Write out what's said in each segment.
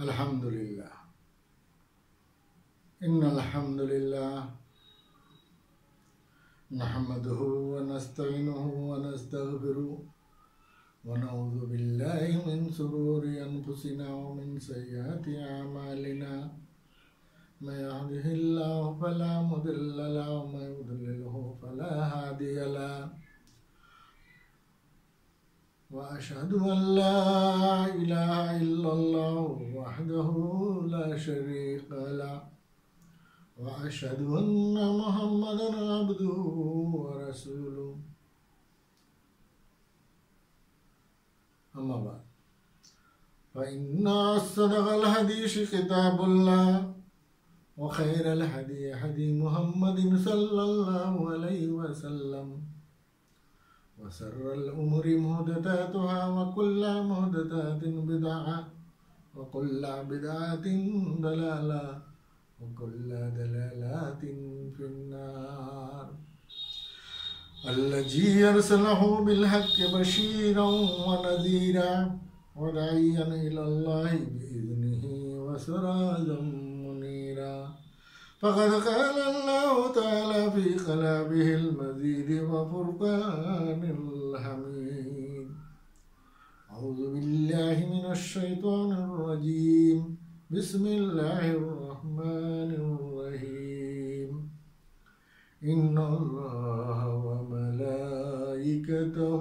الحمد لله إن الحمد لله نحمده ونستعينه ونستغفره ونعوذ بالله من شرور أنفسنا ومن سيئات أعمالنا من يهده الله فلا مضل له ومن يضلله فلا هادي له وأشهد أن لا إله إلا الله وحده لا شريك له وأشهد أن محمدا عبده ورسوله أما بعد فإن أصدق الحديث كتاب الله وخير الهدي هدي محمد صلى الله عليه وسلم وشر الأمور محدثاتها وكل محدثات بدعة وكل بدعة ضلالة وكل ضلالة في النار الذي أرسله بالحق بشيرا ونذيرا وداعيا إلى الله بإذنه وسراجا منيرا فقد قال الله تعالى في كلامه المجيد وفرقان الحميد أعوذ بالله من الشيطان الرجيم بسم الله الرحمن الرحيم إن الله وملائكته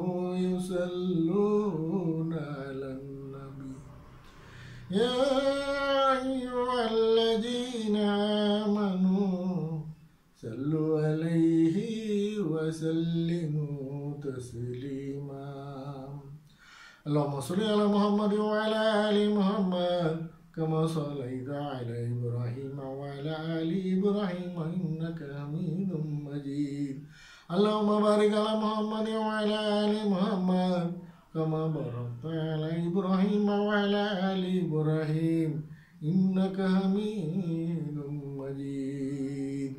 يصلون على النبي يا أيها الذين آمنوا صلوا عليه وسلموا تسليما اللهم صل على محمد وعلى آل محمد كما صليت على إبراهيم وعلى آل إبراهيم إنك حميد مجيد اللهم بارك على محمد وعلى آل محمد كما باركت على إبراهيم وعلى آل إبراهيم إنك حميد مجيد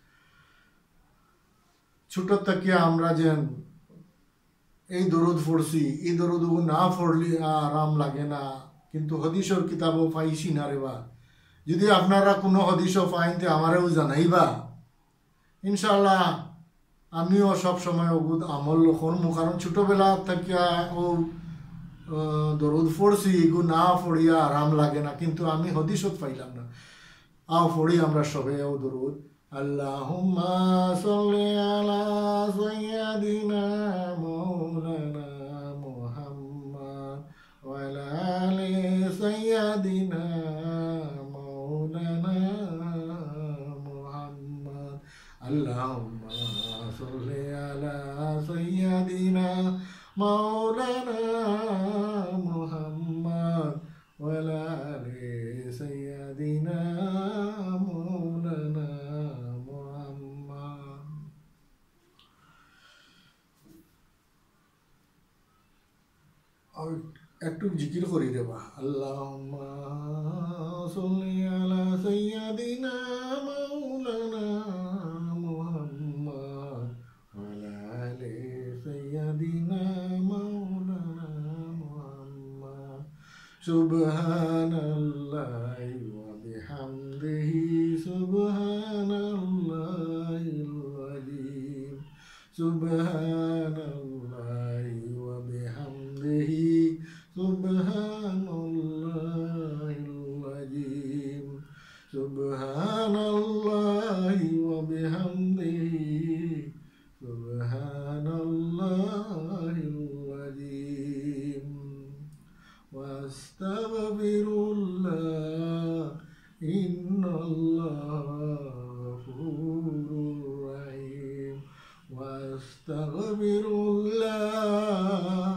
ছোট থেকে আমরা যেন এই দরুদ পড়ছি এই দরুদ না পড়লে আরাম লাগে না কিন্তু হদিসের কিতাবও পাইছি না রে বা যদি আপনারা কোনো হদিসও পাইতে আমারেও জানাইবা ইনশাআল্লাহ আমিও সব সময় ওগুদ আমল করবো কারণ ছোটবেলা থেকে ও দরুদ পড়ছি এগু না পড়িয়া আরাম লাগে না কিন্তু আমি হদিসত পাইলাম না পড়ি আমরা সবে ও দরুদ আল্লাহুম্মা সাল্লি আলা সাইয়্যিদিনা মাওলানা মুহাম্মদ ওয়া আলা আলি সাইয়্যিদিনা মাওলানা মুহাম্মদ আল্লাহুম্মা সাল্লি আলা সাইয়্যিদিনা মাওলানা মুহাম্মদ ওয়া আলা আলি সাইয়্যিদিনা মাওলানা মুহাম্মদ একটু জিকির করি দেবা আল্লাহুম্মা সাল্লি আলা সাইয়্যিদিনা মাওলানা মুহাম্মদ ওয়া আলা আলি সাইয়্যিদিনা মাওলানা মুহাম্মদ সুবহানাল্লাহি ওয়া বিহামদিহি সুবহানাল্লাহিল আযীম সুবহানাল্লাহি ওয়া বিহামদিহি সুবহানাল্লাহিল আযীম সুবহানাল্লাহি ওয়া বিহামদিহি সুবহানাল্লাহিল আযীম ওয়াস্তাগফিরুল্লাহ ইন্নাল্লাহা গফুরুর রাহিম ওয়াস্তাগফিরুল্লাহ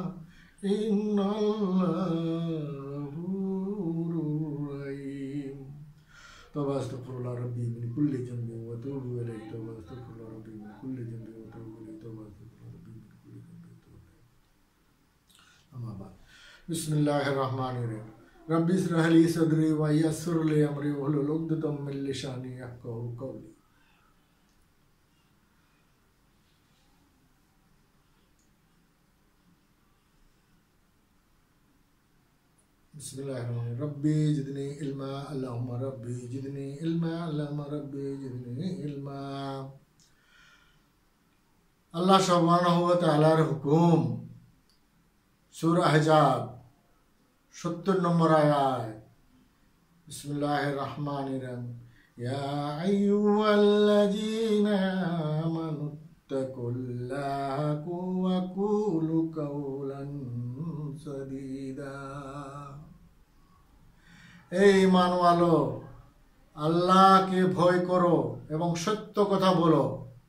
ইন্নাল্লাহা গফুরুর রাহিম তওবা আস্তাগফিরুল্লাহ রাব্বি মিন কুল্লি যামবিন ওয়া আতুবু ইলাইহি তওবা আস্তাগফিরুল্লাহ রাব্বি মিন কুল্লি যামবিন ওয়া আতুবু ইলাইহি তওবা আস্তাগফিরুল্লাহ রাব্বি মিন কুল্লি যামবিন ওয়া আতুবু ইলাইহি আম্মা বা'দ বিসমিল্লাহির রহমানির রহিম রব্বি ইশরাহ লি সাদরি ওয়া ইয়াসসির লি আমরি ওয়াহলুল উকদাতাম মিন লিসানি ইয়াফকাহু কওলি बिस्मिल्लाहिर्रहमानिर्रहीम रब्बी जिदनी इल्मा अल्लाहुम्मा रब्बी जिदनी इल्मा अल्लाहुम्मा रब्बी जिदनी इल्मा। अल्लाह सुब्हानाहु व तआलार हुकुम सूरा अहजाब 70 नंबर आयत। बिस्मिल्लाहिर्रहमानिर्रहीम या अय्युहल्लज़ीना आमनुत्तकुल्लाहा व क़ूलू कौलन सदीदा। এই ঈমান ওয়ালো, আল্লাহকে ভয় করো এবং সত্য কথা বলো।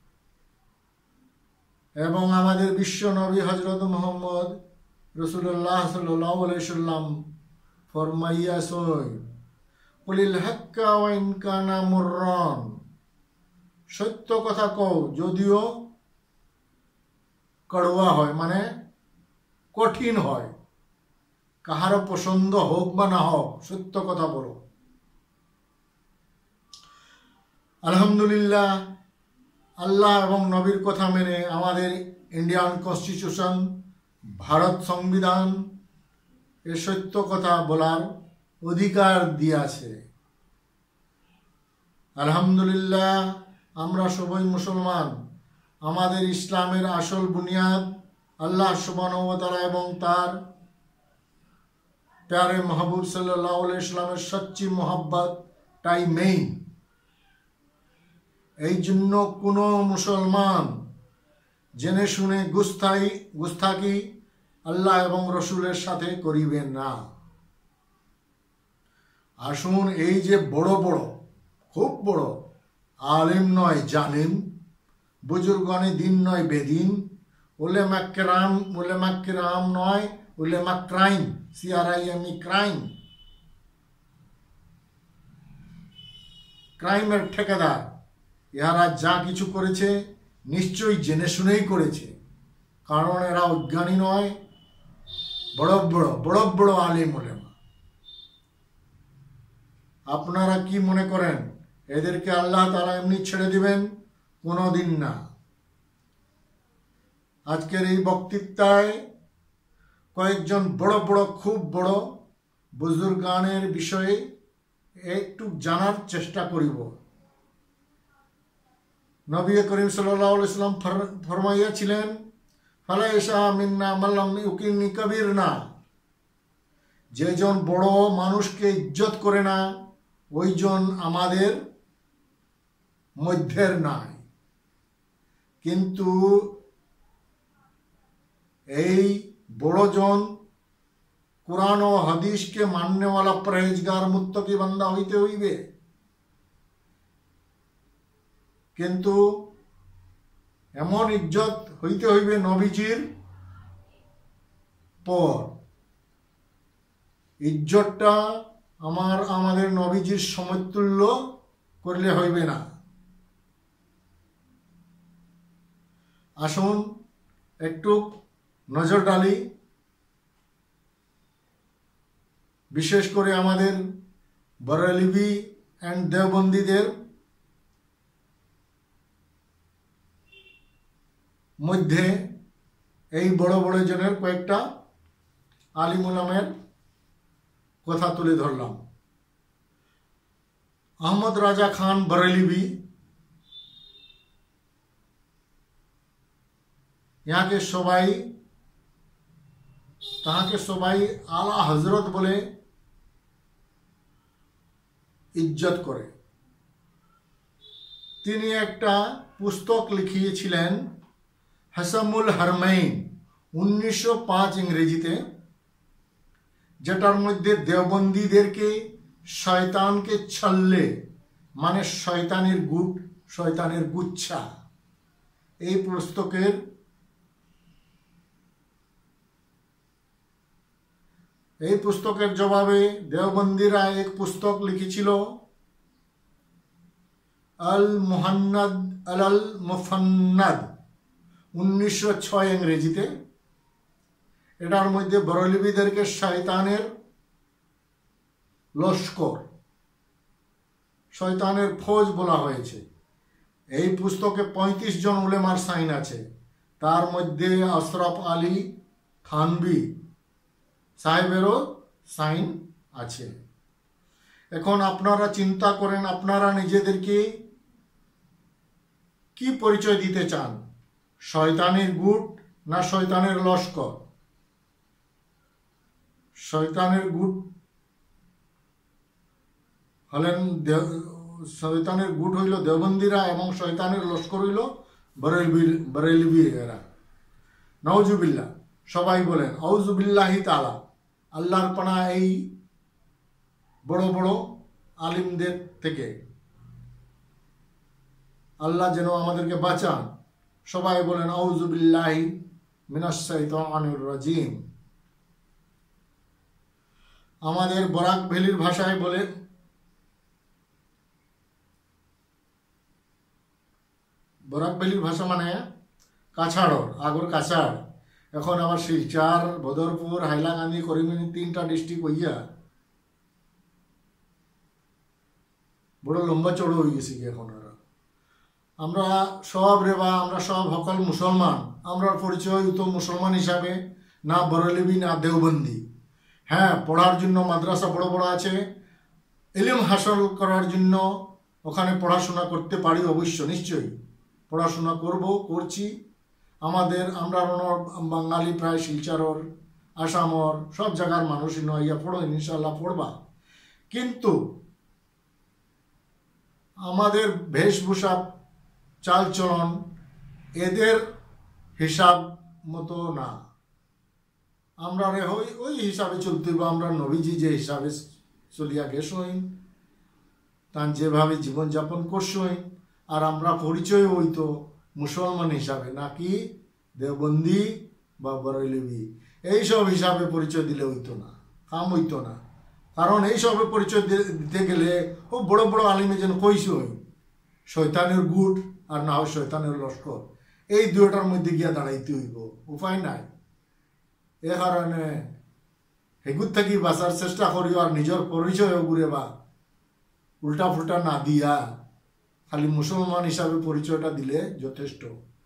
এবং আমাদের বিশ্ব নবী হযরত মুহাম্মদ রাসূলুল্লাহ সাল্লাল্লাহু আলাইহি সাল্লাম ফরমাইয়াছেন, কুলিল হাক্কা ওয়া ইন কানা মুররান, সত্য কথা কও যদিও কড়ুয়া হয়, মানে কঠিন হয়। কাহারও পছন্দ হোক বা না হোক, সত্য কথা বলো। আলহামদুলিল্লাহ, আল্লাহ এবং নবীর কথা মেনে আমাদের ইন্ডিয়ান কনস্টিটিউশন, ভারত সংবিধান এ সত্য কথা বলার অধিকার দিয়েছে। আলহামদুলিল্লাহ, আমরা সবাই মুসলমান। আমাদের ইসলামের আসল বুনিয়াদ আল্লাহ সুবহানাহু ওয়া তাআলা এবং তার प्यारे महबूब सल्लल्लाहु अलैहि वसल्लमेर सच्ची मोहब्बत टाई मेन। এই জন্য কোনো মুসলমান জেনে শুনে গুস্তাখি আল্লাহ এবং রসুলের সাথে করিবেন না। আসুন, এই যে বড় বড়, খুব বড় আলেম নয় জানেন, বুজুর্গানে দিন নয় বেদিন, উলেমা কেরাম নয় উলেমা ক্রাইম, CRIME ক্রাইম, ক্রাইমের ঠেকেদার। এরা যা কিছু করেছে নিশ্চয়ই জেনে শুনেই করেছে, কারণ এরা অজ্ঞানী নয়, বড় বড় আলিম উলেমা। আপনারা কি মনে করেন এদেরকে আল্লাহ তাআলা এমনি ছেড়ে দিবেন? কোনোদিন না। আজকের এই বক্তৃতায় কয়েকজন খুব বড় বুজুর্গানের বিষয়ে একটু জানার চেষ্টা করিব। নবী করিম সাল্লাল্লাহু আলাইহি ওয়াসাল্লাম ফরমাইয়াছিলেন, ফালাইসা মিন্না মাল্লাম ইউকিনি কাবীরনা, যেজন বড় মানুষকে ইজ্জত করে না ওইজন আমাদের মধ্যের নাই। কিন্তু এই বড়জন কুরআন ও হাদিসকে মাননেওয়ালা পরহেজগার মুত্তাকি বান্দা হইতে হইবে। কিন্তু এমন ইজ্জত হইতে হইবে নবীজির পর। ইজ্জতটা আমাদের নবীজির সমতুল্য করলে হইবে না। আসুন একটু নজর ডালি, বিশেষ করে আমাদের বারেলভি অ্যান্ড দেওবন্দীদের মধ্যে এই বড় জনের কয়েকটা আলিম উলামার কথা তুলে ধরলাম। আহমদ রাজা খান বারেলভি, তাহাকে সবাই আলা হজরত বলে ইজ্জত করে। তিনি একটা পুস্তক লিখিয়েছিলেন হাসামুল হারমাইন 1905 ইংরেজিতে, যেটার মধ্যে দেওবন্দীদেরকে শয়তানকে ছল্লে, মানে শয়তানের গুচ্ছা, এই পুস্তকের জবাবে দেওবন্দীরা এক পুস্তক লিখেছিল, আল মুফান্নাদ 1906 ইংরেজিতে। এটার মধ্যে বারেলভিদেরকে শয়তানের লস্কর, শয়তানের ফৌজ বলা হয়েছে। এই পুস্তকে 35 জন উলেমার সাইন আছে, তার মধ্যে আশরাফ আলী থানভী সাহেবেরও সাইন আছে। এখন আপনারা চিন্তা করেন, আপনারা নিজেদেরকে কি পরিচয় দিতে চান? শয়তানের গুট না শয়তানের লস্কর? শয়তানের গুট হলেন শয়তানের গুট হইল দেওবন্দিরা এবং শয়তানের লস্কর হইল বরেলভি এরা। নাউজুবিল্লাহ। সবাই বলেন আউজুবিল্লাহি তাআলা। আল্লাহর পানা এই বড় বড় আলিমদের থেকে। আল্লাহ যেন আমাদেরকে বাঁচান। সবাই বলেন আউজুবিল্লাহি মিনাশ শাইতানির রাজিম। আমাদের বরাক ভ্যালির ভাষায় বলে, বরাক ভ্যালির ভাষা মানে কাছাড়র, আগর কাছাড়, এখন আবার শিলচর, বদরপুর, হাইলাকান্দি, করিমগঞ্জ 3টা ডিস্ট্রিক্ট হইয়া বড় লম্বা চড়ো হয়ে গেছি এখন। আমরা সব রেবা, আমরা সব সকল মুসলমান। আমরা পরিচয় তো মুসলমান হিসাবে, না বরেলভি না দেওবন্দি। হ্যাঁ, পড়ার জন্য মাদ্রাসা বড় বড় আছে, ইলম হাসল করার জন্য ওখানে পড়াশোনা করতে পারি, অবশ্য নিশ্চয়ই পড়াশোনা করছি। আমরা বাঙালি প্রায় শিলচরর, আসামর সব জায়গার মানুষই নইয়া পড়ো, ইনশাল্লাহ পড়বা। কিন্তু আমাদের বেশভূষা, চালচলন এদের হিসাব মতো না। আমরা ওই হিসাবে চলতে হইব। আমরা নবীজি যে হিসাবে চলিয়া গেছইন, তার যেভাবে জীবনযাপন করছইন, আর আমরা পরিচয় হইতো মুসলমান হিসাবে, নাকি দেওবন্দি বা বরেলভি এইসব হিসাবে পরিচয় দিলে হইতো না, কাম হইতো না। কারণ এইসবে পরিচয় দিতে গেলে ও বড় বড় আলিমে যেন কইছই শয়তানের গুট আর না হয় শয়তানের লস্কর, এই দুটার মধ্যে গিয়া দাঁড়াইতে হইব, উপায় নাই। এ কারণে হেগুর থাকি বাঁচার চেষ্টা করিও, আর নিজের পরিচয় ঘুরে বা উল্টা ফুল্টা না দিয়া খালি মুসলমান হিসাবে পরিচয়টা দিলে যথেষ্ট।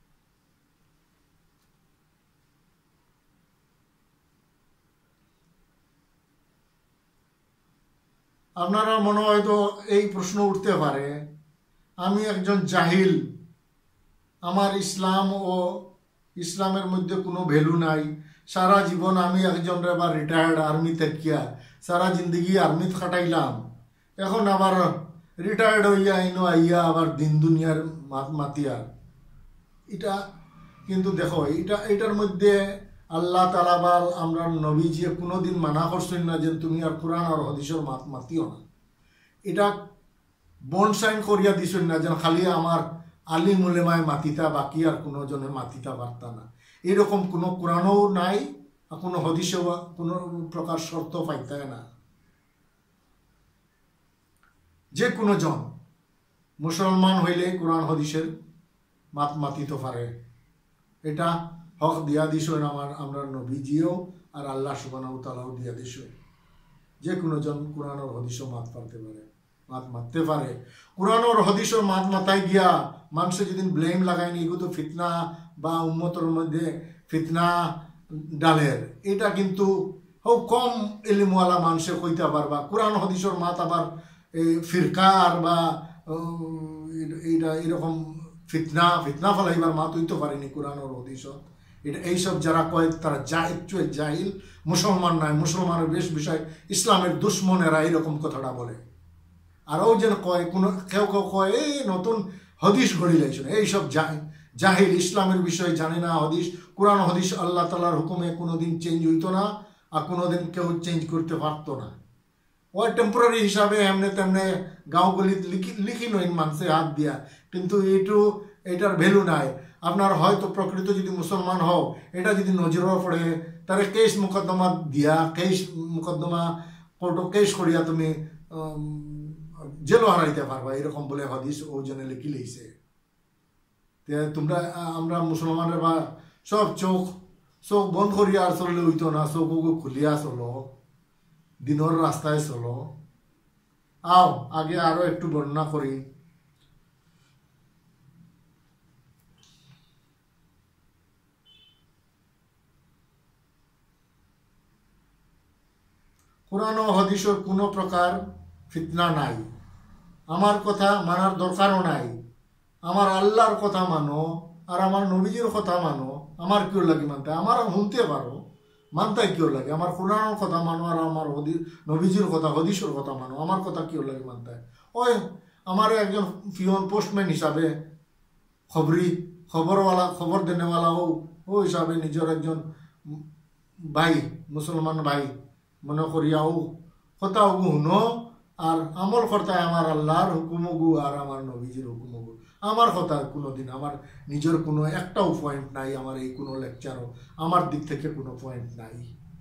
আপনারা মনে হয়তো এই প্রশ্ন উঠতে পারে, আমি একজন জাহিল, আমার ইসলাম ও ইসলামের মধ্যে কোনো ভ্যালু নাই, সারা জীবন আমি একজন রিটায়ার্ড আর্মি থাকিয়া সারা জিন্দগি আর্মিত কাটাইলাম, এখন আবার রিটায়ার্ড হইয়া আইয়া আবার দিন দুনিয়ার মাতিয়ার। এটা কিন্তু দেখো, এটার মধ্যে আল্লাহ তাআলা বা আমরা নবীজি কোনোদিন মানা করছেন না যে তুমি আর কোরআন আর হাদিসের মাতিও না। এটা বন্ড সাইন করিয়া দিছেন না যে খালি আমার আলিম উলেমায় মাতিতা, বাকি আর কোনো জনে মাতিতা পারতা না। এরকম কোনো কোরআনও নাই, কোনো হাদিসেও কোনো প্রকার শর্ত পাইতায় না। যে কোনো জন মুসলমান হইলে কোরআন হাদিসের মাতিতে পারে। এটা হক দিয়া দিছেন আমরা নবীজিও আর আল্লাহ সুবহানাহু ওয়া তাআলাও দিয়া দিছেন। যে কোনো জন কোরআন আর হাদিসও মাততে পারে। কোরআন আর হাদিসের মাথায় গিয়া মানুষে যেদিন ব্লেম লাগায়নি, এগুলো তো ফিতনা বা উম্মতের মধ্যে ফিতনা ডালের, এটা কিন্তু খুব কম ইলমওয়ালা মানুষে কইতে পারবা। কোরআন হাদিসের আবার ফিরকার বা এটা এরকম ফিতনা ফলাইবার হইতে পারেনি কোরআন আর হাদিসত। এটা এইসব যারা কয় তারা জাহিল, মুসলমান নাই, মুসলমানের বেশ বিষয় ইসলামের দুশ্মনেরা এরকম কথাটা বলে। আরও যেন কয় কেউ কয় এই নতুন হাদিস ঘড়ি লাইছে, এইসব জাহিল, ইসলামের বিষয়ে জানে না। হাদিস, কোরআন হাদিস আল্লাহ তাআলার হুকুমে কোনোদিন চেঞ্জ হইতো না, আর কোনোদিন কেউ চেঞ্জ করতে পারতো না। ওই টেম্পোরারি হিসাবে এমনি তেমনি গাঁওগুলিতে লিখি নইন মানুষে হাত দিয়া, কিন্তু এটার ভ্যালু নাই। আপনার হয়তো প্রকৃত যদি মুসলমান হও, এটা যদি নজরও পড়ে, তাহলে কেস মোকদ্দমা দিয়া, মোকদ্দমা কোর্টও কেস করিয়া তুমি জেলও হারাইতে পারবা, এরকম বলে হাদিস ও জনে লিখি লইছে। আমরা মুসলমানের বা সব চোখ বন্ধ করিয়া আর চললে হইতো না, চোখ খুলিয়া চলো, দিনের রাস্তায় চলো। আগে আরো একটু বর্ণনা করি। কোরআন ও হাদিসের কোনো প্রকার ফিতনা নাই, আমার কথা মানার দরকারও নাই। আমার আল্লাহর কথা মানো আর আমার নবীজির কথা মানো, আমার কেউ লাগে মানতে, আমার শুনতে পারো, মানতে কেউ লাগে। আমার কোরআনের কথা মানো আর আমার নবীজির কথা হাদিসের কথা মানো, আমার কথা কেউ লাগে মানতে। ওই আমার একজন পিয়ন পোস্টম্যান হিসাবে খবরওয়ালা, খবর দেনেওয়ালা ও হিসাবে নিজের একজন ভাই, মুসলমান ভাই মনে করিয়া কথা শুনো আর আমল কর্তায় আমার আল্লাহর হুকুমগু আর আমার নবীজির হুকুমগু। আমার কথা কোনোদিন আমার নিজের কোনো একটাও পয়েন্ট নাই, আমার এই কোনো লেকচারও আমার দিক থেকে কোনো পয়েন্ট নাই,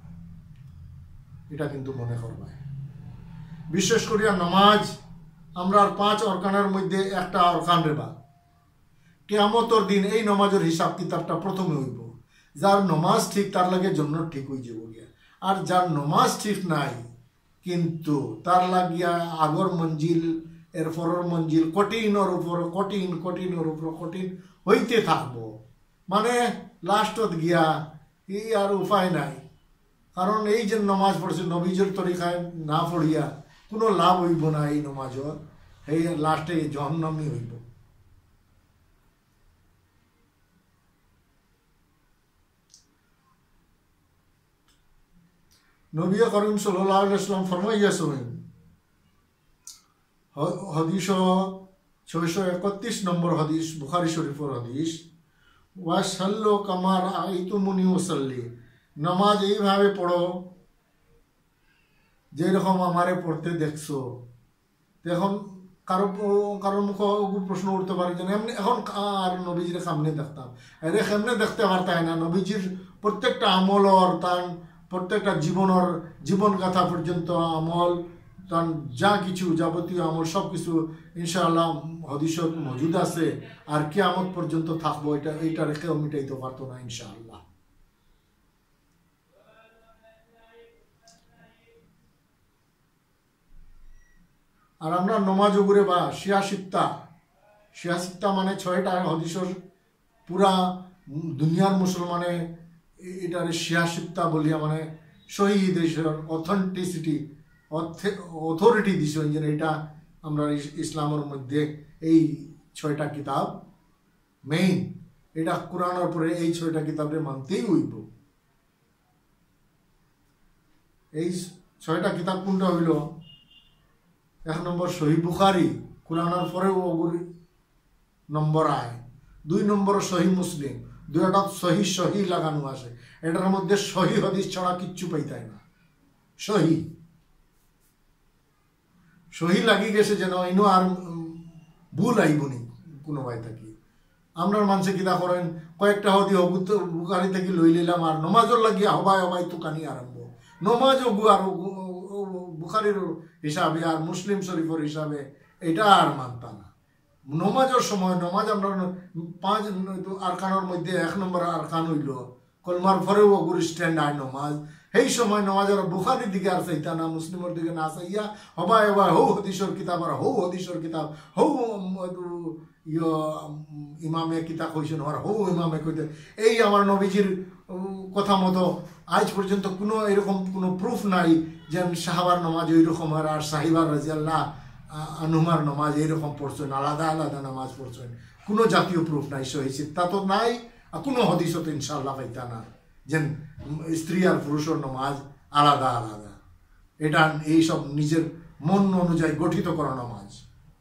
এটা কিন্তু মনে করবাই। বিশেষ করিয়া নমাজ, আমরা 5 অরকানের মধ্যে একটা অরকান রেবা, কিয়ামতের দিন এই নমাজের হিসাব কিতাবটা প্রথমে হইব। যার নমাজ ঠিক তার লাগে জন্য ঠিক হয়ে যাব গিয়া, আর যার নমাজ ঠিক নাই কিন্তু তার লাগিয়া আগর মঞ্জিল এরপরের মঞ্জিল কঠিনের উপর কঠিন, কঠিনের উপর কঠিন হইতে থাকবো। মানে লাস্টত গিয়া এই আর উপায় নাই, কারণ এই যে নমাজ পড়ছে নবীজের তরিকায় না পড়িয়া কোনো লাভ হইব না এই নমাজর, এই লাস্টে জহন্নামি হইব। নবী করিম সাল্লাল্লাহু আলাইহি ওয়াসাল্লাম ফরমাইয়াছেন, হাদিস 631 নম্বর হাদিস, বুখারী শরীফের হাদিস, ওয়াসাল্লু কামা রাআইতুমুনি উসাল্লি, নামাজ এইভাবে পড়ো যেরকম আমারে পড়তে দেখছো। এখন কারো মুখ প্রশ্ন উঠতে পারে যে এমনি এখন আর নবীজির সামনে দেখতাম, আরে সামনে দেখতে পারতাই না। নবীজির প্রত্যেকটা আমলর তার প্রত্যেকটা জীবনগাথা পর্যন্ত আমল, তার যা কিছু যাবতীয় আমল সব কিছু ইনশাআল্লাহ হাদিসত মজুদ আছে, আর কিয়ামত পর্যন্ত থাকবো, এইটা রেখেও মিটাইতে পারতো না ইনশাআল্লাহ। আর আমরা নমাজ উপরে বা শিয়া মানে 6টা হাদিসের পুরা দুনিয়ার মুসলমানে এটারে শিয়া বলিয়া মানে সহি দেশের অথেন্টিসিটি অথরিটি দিছে যে এটা আমরা ইসলামের মধ্যে এই 6টা কিতাব মেইন, এটা কোরআনের পরে এই 6টা কিতাবে মানতেই হইব। এই 6টা কিতাব কোনটা হইল? 1 নম্বর সহি বুখারি, কোরআনের পরেও ওগুর নম্বর আয়। 2 নম্বর সহি মুসলিম, 2টা সহি লাগানো আছে, এটার মধ্যে সহি হাদিস ছাড়া কিচ্ছু পাইতাই না। সহি লাগি গেছে যেন ইনো আর ভুল আইবনি কোনো ভাই থাকি। আপনার মানুষে কিনা করেন কয়েকটা হদি বুখারি থেকে লই নিলাম আর নমাজর লাগিয়া হবাই তুকানি আরম্ভ, নমাজ আর বুখারির হিসাবে আর মুসলিম শরীফের হিসাবে এটা আর মানতা না। নমাজের সময় নমাজ আমরা 5 আরকানের মধ্যে 1 নম্বর আরকান হইল কলমার পরেও ওগুর স্ট্যান্ড আয় নমাজ। সেই সময় নমাজের বুখারির দিকে আর চাইতা না, মুসলিমের দিকে না চাইয়া হবাই হৌ হাদিসের কিতাব আর হৌ হাদিসের কিতাব হৌ ইমামে কিতাব হয়েছেন আর হৌ ইমামে কইতে। এই আমার নবীজির কথা মতো আজ পর্যন্ত কোনো এরকম কোনো প্রুফ নাই যে সাহাবার নমাজ ওইরকম আর সাহিবার রাজিয়াল্লাহ আনহুমার নমাজ এইরকম পড়ছেন, আলাদা আলাদা নামাজ পড়ছেন, কোনো জাতীয় প্রুফ নাই, সহিছে তা তো নাই। আর কোনো হদিসও তো ইনশাআল্লাহ পাইতা না যে স্ত্রী আর পুরুষের নমাজ আলাদা আলাদা, এটা এইসব নিজের মন অনুযায়ী গঠিত করা নমাজ।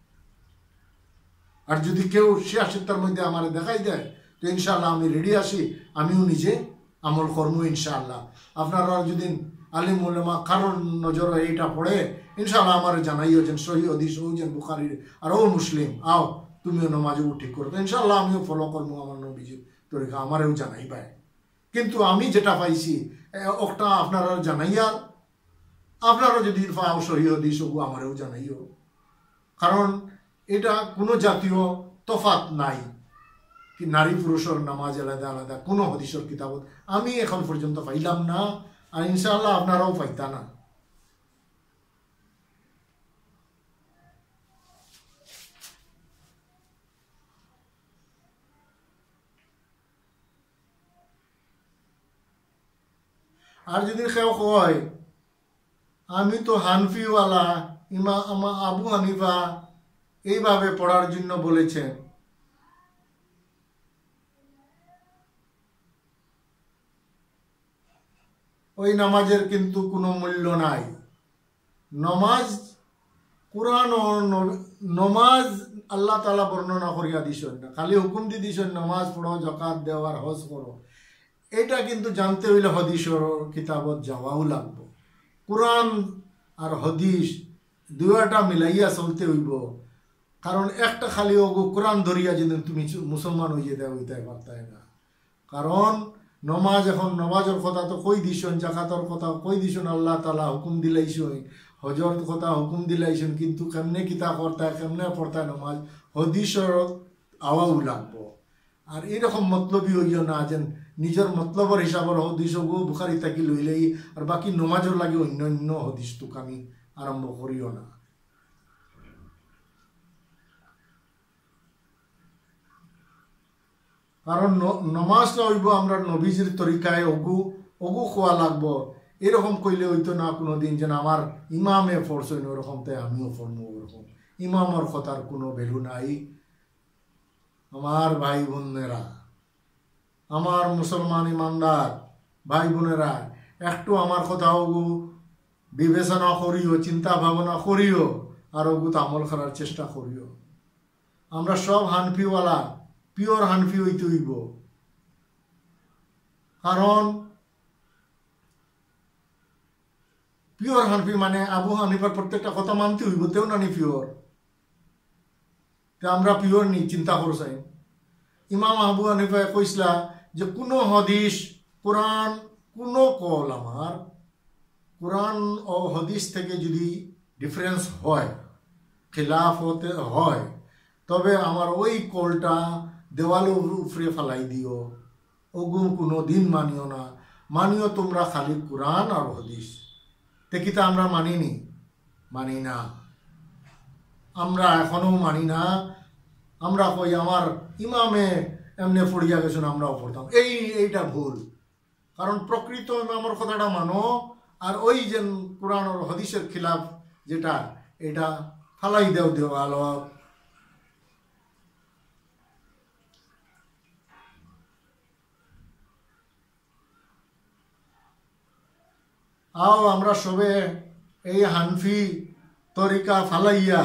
আর যদি কেউ 86টার মধ্যে আমার দেখাই দেয় তো ইনশাআল্লাহ আমি রেডি আছি, আমিও নিজে আমল কর্ম ইনশাআল্লাহ। আপনারা যদি আলিম উলামা কারোর নজর এইটা পড়ে ইনশাআল্লাহ আমার জানাইও যে সহি হাদিস ও যে বুখারীর আর ও মুসলিম আও তুমিও নমাজও ঠিক করো, তো ইনশাআল্লাহ আমিও ফলো করবো আমার নবীজির তরিকা, আমারও জানাই পাই। কিন্তু আমি যেটা পাইছি ওটা আপনারা জানাইয়া, আপনারা যদি পাও সহি হাদিস ও আমারও জানাইও, কারণ এটা কোনো জাতীয় তফাত নাই কি নারী পুরুষের নামাজ আলাদা আলাদা কোনো হাদিসের কিতাবত আমি এখন পর্যন্ত পাইলাম না, আর ইনশাআল্লাহ আপনারাও পাইতা না। আর যদি কেউ কয় আমি তো হানফিওয়ালা, ইমাম আবু হানিফা এইভাবে পড়ার জন্য বলেছেন। ওই নামাজের কিন্তু কোনো মূল্য নাই। নমাজ কোরআন ও নমাজ আল্লাহ তালা বর্ণনা করিয়া দিছেন না, খালি হুকুম দিয়ে দিছেন নমাজ পড়ো, জাকাত দেও আর হজ করো। এটা কিন্তু জানতে হইলে হাদিসের কিতাবত যাওয়াও লাগবো। কোরআন আর হাদিস দুইটা মিলাইয়া চলতে হইব। কারণ একটা খালি ওগো কোরআন ধরিয়া যদি তুমি মুসলমান হয়ে যেতে হইতে পারতাই না। কারণ নমাজ, এখন নমাজের কথা তো কই দিছেন, জাকাতর কথা কই দিছেন, আল্লাহ তালা হুকুম দিলাইছেন, হজর কথা হুকুম দিলাইছেন, কিন্তু কেমনে কিতা করতায়, কেমনে পড়তায় নমাজ, হদিসর আওয়াও লাগবো। আর এরকম মতলবী হইও না যে নিজের মতলবর হিসাবের হদিস বুখারি থাকি লইলেই আর বাকি নমাজের লাগে অন্য অন্য হদিস তুকানি আরম্ভ করিও না। কারণ নমাজটা হইব আমরা নবীজির তরিকায় অগু খোয়া লাগবো। এরকম কইলে হইতো না কোনোদিন যেন আমার ইমামে পড়ছেন ওরকম তাই আমিও পড়বো ওরকম। ইমামর কথার কোনো ভ্যালু নাই। আমার ভাই বোনেরা, আমার মুসলমান ইমানদার ভাই বোনেরা, একটু আমার কথা ওগু বিবেচনা করিও, চিন্তা ভাবনা করিও, আর ওগু আমল করার চেষ্টা করিও। আমরা সব হানফিওয়ালা, পিওর হানফি হইতে হইব। কারণ পিওর হানফি মানে আবু হানিফার প্রত্যেকটা কথা মানতে হইব, তেও নানি পিওর। আমরা পিওর নি চিন্তা করছাই। ইমাম আবু হানিফা কইসলা যে কোনো হদিস, কোরআন কোনো কল আমার কোরআন ও হদিস থেকে যদি ডিফারেন্স হয়, খিলাফ হতে হয়, তবে আমার ওই কলটা দেওয়ালের উপরে ফালাই দিও, ওগু কোনো দিন মানিও না। মানিও তোমরা খালি কোরআন আর হদিস। তেকিতা আমরা মানি না, আমরা এখনো মানি না। আমরা কই আমার ইমামে এমনি পড়িয়া গেছেন, আমরাও পড়তাম। এইটা ভুল। কারণ প্রকৃত ইমামের কথাটা মানো, আর ওই যে কোরআন আর হদিসের খিলাফ যেটা, এটা ফালাই দেওয়াল। আও আমরা সবে এই হানফি তরিকা ফালাইয়া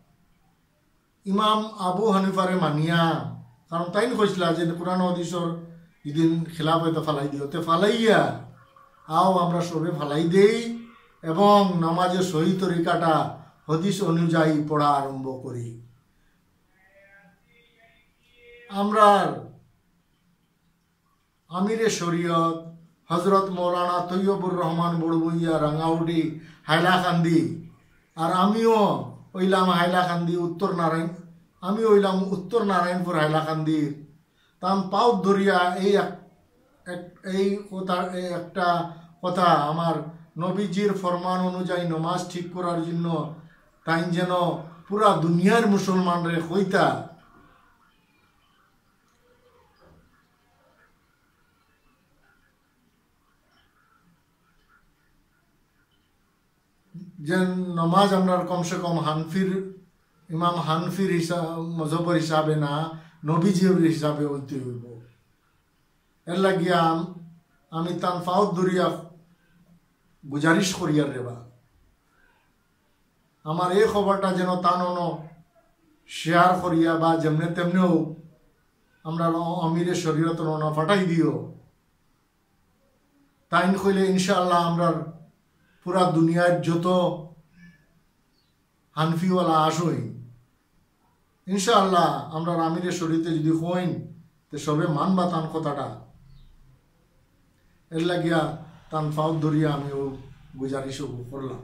ইমাম আবু হানিফারে মানিয়া, কারণ তাই কইসলা যে কোরআন হাদিসের যেদিন খিলাফ হয়তো ফালাই দিও, তে ফালাইয়া আও আমরা সবে ফালাই দেই এবং নামাজের সহি তরিকাটা হাদিস অনুযায়ী পড়া আরম্ভ করি। আমরা আমিরে শরীয়ত হজরত মৌলানা তৈয়বুর রহমান বড়বইয়া রাঙ্গাউটি হাইলাকান্দি, আর আমিও ওইলাম হাইলাকান্দি উত্তর নারায়ণ, আমি ওইলাম উত্তর নারায়ণপুর হাইলাকান্দির। তাম পাউ ধরিয়া এই কথা, একটা কথা, আমার নবীজির ফরমান অনুযায়ী নমাজ ঠিক করার জন্য তাই যেন পুরা দুনিয়ার মুসলমানরে কইতা যে নমাজ আমরা কমসে কম ইমাম হানফির মজহবের হিসাবে না, নবীজির হিসাবে হইতে হইব। এর লাগিয়া আমি তান ফাউদ ধরিয়া গুজারিশ করিয়ার রেবা আমার এই খবরটা যেন তান শেয়ার করিয়া বা যেমনে তেমনেও আমরা আমিরে শরীয়ত ফাটাই দিও। তাই কইলে ইনশাআল্লাহ আমরা পুরা দুনিয়ার যত হানফিওয়ালা আসই, ইনশাআল্লাহ আমরা আমিরে শরীয়তে যদি হইন তো সবে মানবা তান কথাটা। এর লাগিয়া তান ফাউদ ধরিয়া আমিও গুজারিশ করলাম।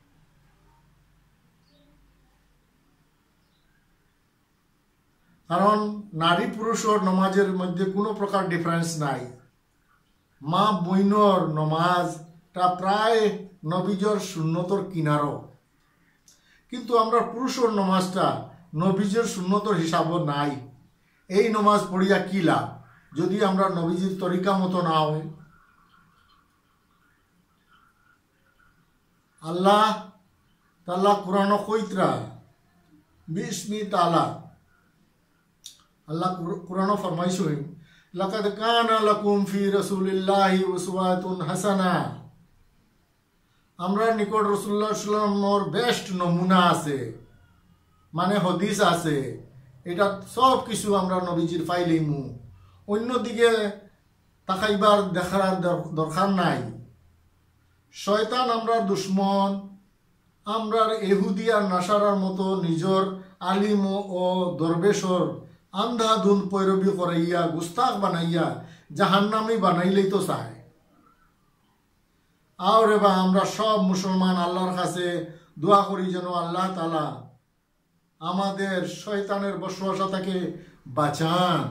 কারণ নারী পুরুষের নমাজের মধ্যে কোনো প্রকার ডিফারেন্স নাই। মা বইনর নমাজটা প্রায় নবীজর সুন্নতর কিনারও, কিন্তু আমরা পুরুষের নমাজটা নবীজের সুন্নতর হিসাবও নাই। এই নমাজ পড়িয়া কি লাভ যদি আমরা নবীজির তরিকা মতো না হই। আল্লাহ তাআলা কুরআন কইতরা বিসমি তাআলা আল্লাহ কুরআন ফরমাইছেন লাকাদ কানা লাকুম ফি রাসূলিল্লাহি উসওয়াতুন হাসানা আমরা নিকট রাসূলুল্লাহ সাল্লাল্লাহু আলাইহি ওয়াসাল্লামের বেস্ট নমুনা আছে মানে হাদিস আছে এটা সব কিছু আমরা নবীজির ফাইলেইমু অন্যদিকে তাকাইবার দেখার দরকার নাই শয়তান আমরার দুশ্মন আমরার ইহুদি আর নাসারার মতো নিজর আলিম ও দরবেশর আন্ধাধুন পৈরবি করাইয়া গুস্তাখ বানাইয়া জাহান্নামী বানাইলেই তো চায় আর বা আমরা সব মুসলমান আল্লাহর কাছে দোয়া করি যেন আল্লাহ তাআলা আমাদের শয়তানের বসবাসা থেকে বাঁচান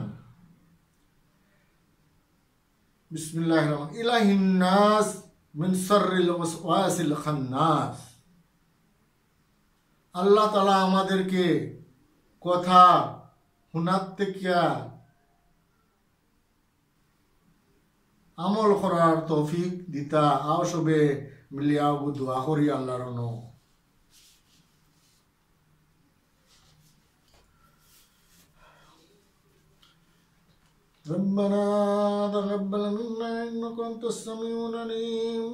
বিসমিল্লাহির রহমানির রহিম ইলাহিন নাস মিন শাররিল ওয়াসওয়াসিল খান্নাস আল্লাহ তাআলা আমাদেরকে কথা হুনাতে কিয়া আমল করার তৌফিক দিতা আও সবে মিলিয়া দোয়া করি আল্লাহর ন ربنا تقبل منا إنك أنت السميع العليم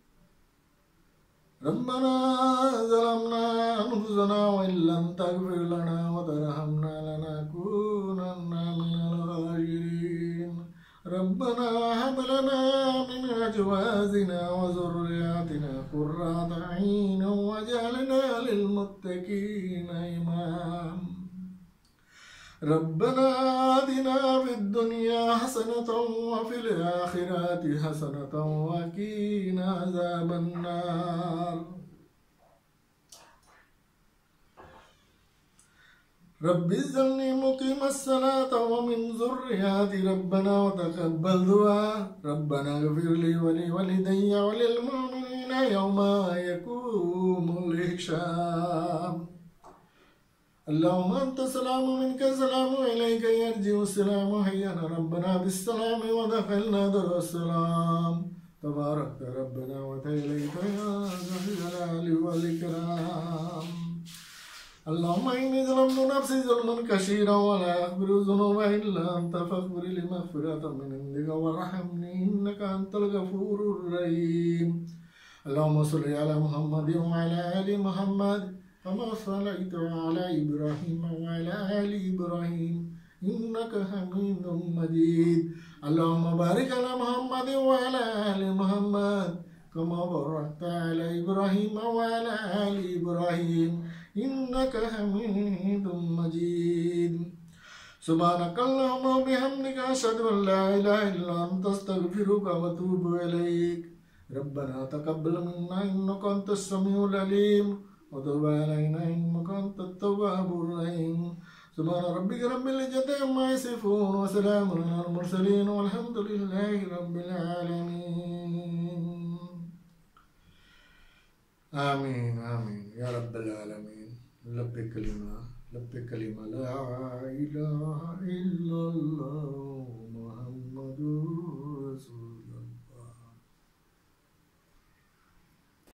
ربنا ظلمنا أنفسنا وإن لم تغفر لنا وترحمنا لنكونن من الخاسرين ربنا هب لنا من أزواجنا وذرياتنا قرة أعين واجعلنا للمتقين إماما ربنا آتنا في الدنيا حسنة وفي الآخرة حسنة وقنا عذاب النار رب اجعلني مقيم الصلاة ومن ذريتي ربنا وتقبل دعاء ربنا اغفر لي ولوالدي وللمؤمنين يوم يقوم الحساب اللهم أنت السلام منك السلام إليك يرجع السلام حيانا ربنا بالسلام ودخلنا دار السلام تبارك ربنا وتعاليك يا ذا الجلال والإكرام اللهم إني ظلمت نفسي ظلما كثيرا ولا أغفر الذنوب إلا أنت فاغفر لي مغفرة من عندك وارحمني إنك أنت الغفور الرحيم اللهم صل على محمد وعلى آل محمد كما صليت على إبراهيم وعلى آل إبراهيم إنك حميد مجيد اللهم بارك على محمد وعلى آل محمد كما باركت على إبراهيم وعلى آل إبراهيم إنك حميد مجيد سبحانك اللهم وبحمدك أشهد أن لا إله إلا أنت أستغفرك وأتوب إليك ربنا تقبل منا إنك أنت السميع العليم وتب علينا إنك أنت التواب الرحيم سبحان ربك رب العزة عما يصفون وسلام على المرسلين والحمد لله رب العالمين آمين آمين يا رب العالمين لبيك كلمة لا إله إلا الله محمد رسول